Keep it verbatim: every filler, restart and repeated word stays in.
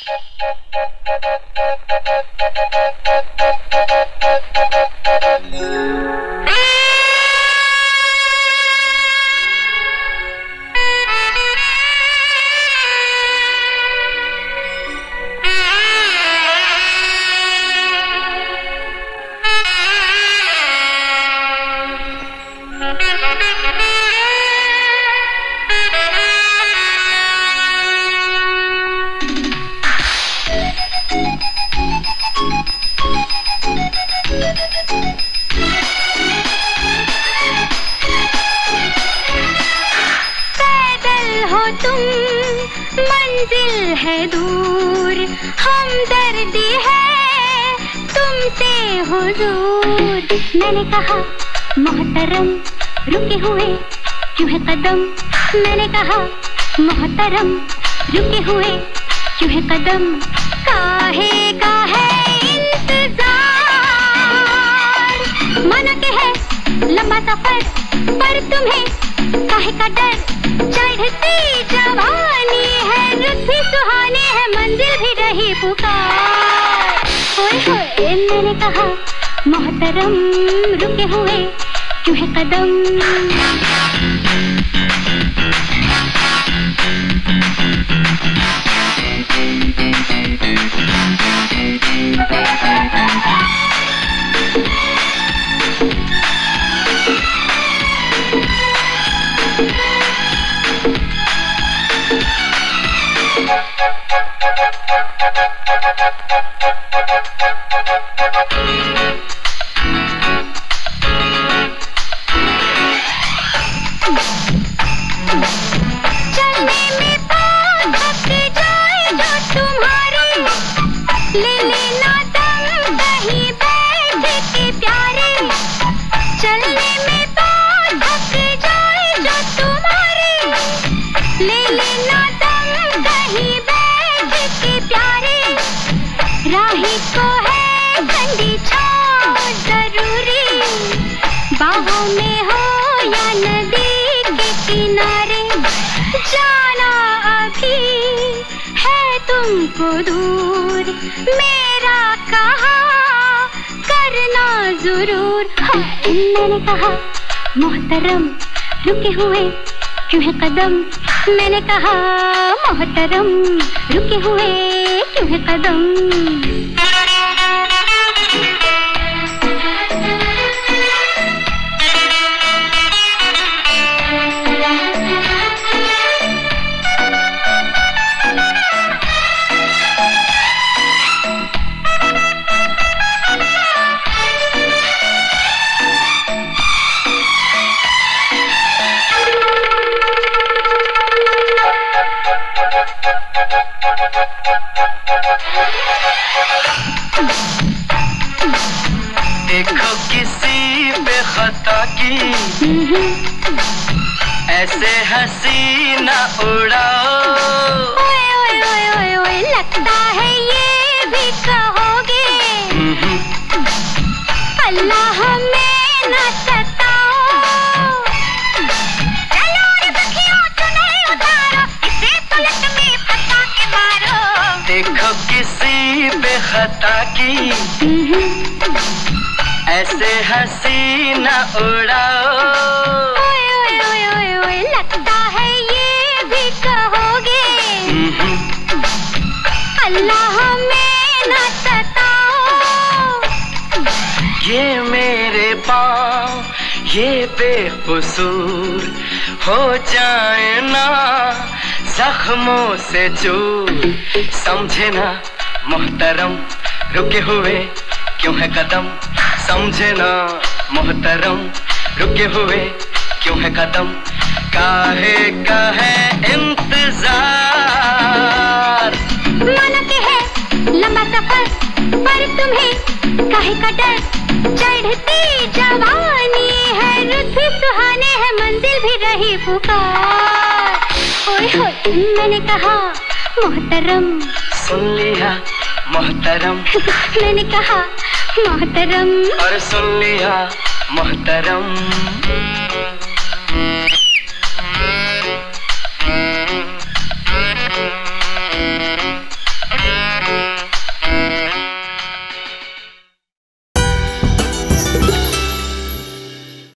मंजिल है दूर, हमदर्दी है तुमसे हुजूर। मैंने कहा मोहतरम रुके हुए क्यों है कदम, मैंने कहा मोहतरम रुके हुए क्यों है कदम। काहे का है इंतजार, माना के है लंबा सफर पर तुम्हें काहे का डर। चढ़ती जवानी है, रुत भी सुहाने है, मंजिल भी रही पुकार। ओए होए मैंने कहा मोहतरम रुके हुए क्यों है कदम। चलने में पाँव थक जाए जो तुम्हारे, ले लेना दम कहीं बैठ के प्यारे। चलने में पाँव थक जाए जो तुम्हारे, ले लेना दम कहीं बैठ के प्यारे। राही को है ठंडी छाँव जरूरी, बाहों में हो या नदी के किनारे। जाना अभी है तुमको दूर, मेरा कहा करना जरूर। हाँ मैंने कहा मोहतरम रुके हुए क्यों है कदम, मैंने कहा मोहतरम रुके हुए क्यों है कदम। देखो किसी पे खता की ऐसे हंसी न उड़ाओ। ओए ओए ओए ओए ओए लगता है ये भी कहोगे, अल्लाह हमें न सताओ। चलो रे सखियों चुनरी उतारो, इसे पलट में फंसा के मारो। देखो किसी पे खता की ऐसे हंसी न उड़ाओ। ओए ओए ओए ओए ओए लगता है ये भी कहोगे, अल्लाह हमें न सताओ। ये मेरे पाँव ये बेकसूर हो जाए ना जख्मों से चूर। समझे ना मोहतरम रुके हुए क्यों है कदम, समझे ना मोहतरम रुके हुए क्यों है कदम। काहे का है इंतजार, माना के है लंबा सफर पर तुम्हें काहे का डर। चढ़ती जवानी है, रुत भी सुहाने है, मंजिल भी रही पुकार। ओए होए मैंने कहा मोहतरम, सुन लिया मोहतरम मैंने कहा मोहतरम, और सुन लिया मोहतरम।